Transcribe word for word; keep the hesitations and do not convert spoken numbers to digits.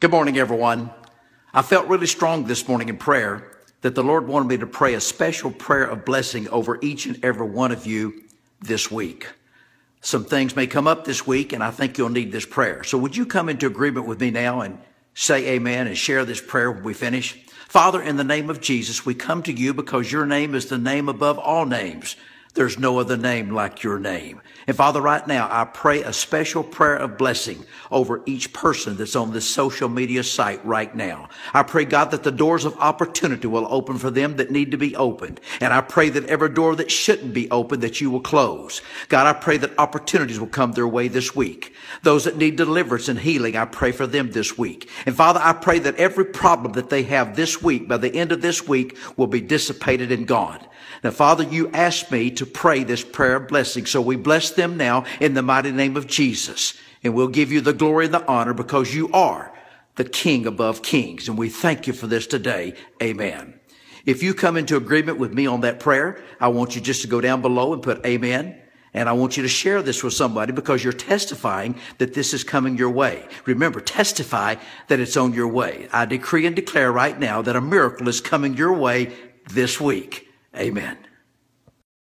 Good morning, everyone. I felt really strong this morning in prayer that the Lord wanted me to pray a special prayer of blessing over each and every one of you this week. Some things may come up this week, and I think you'll need this prayer. So would you come into agreement with me now and say amen and share this prayer when we finish? Father, in the name of Jesus, we come to you because your name is the name above all names. There's no other name like your name. And Father, right now, I pray a special prayer of blessing over each person that's on this social media site right now. I pray, God, that the doors of opportunity will open for them that need to be opened. And I pray that every door that shouldn't be opened, that you will close. God, I pray that opportunities will come their way this week. Those that need deliverance and healing, I pray for them this week. And Father, I pray that every problem that they have this week, by the end of this week, will be dissipated and gone. Now, Father, you asked me to pray this prayer of blessing, so we bless them now in the mighty name of Jesus. And we'll give you the glory and the honor because you are the King above kings. And we thank you for this today. Amen. If you come into agreement with me on that prayer, I want you just to go down below and put amen. And I want you to share this with somebody because you're testifying that this is coming your way. Remember, testify that it's on your way. I decree and declare right now that a miracle is coming your way this week. Amen.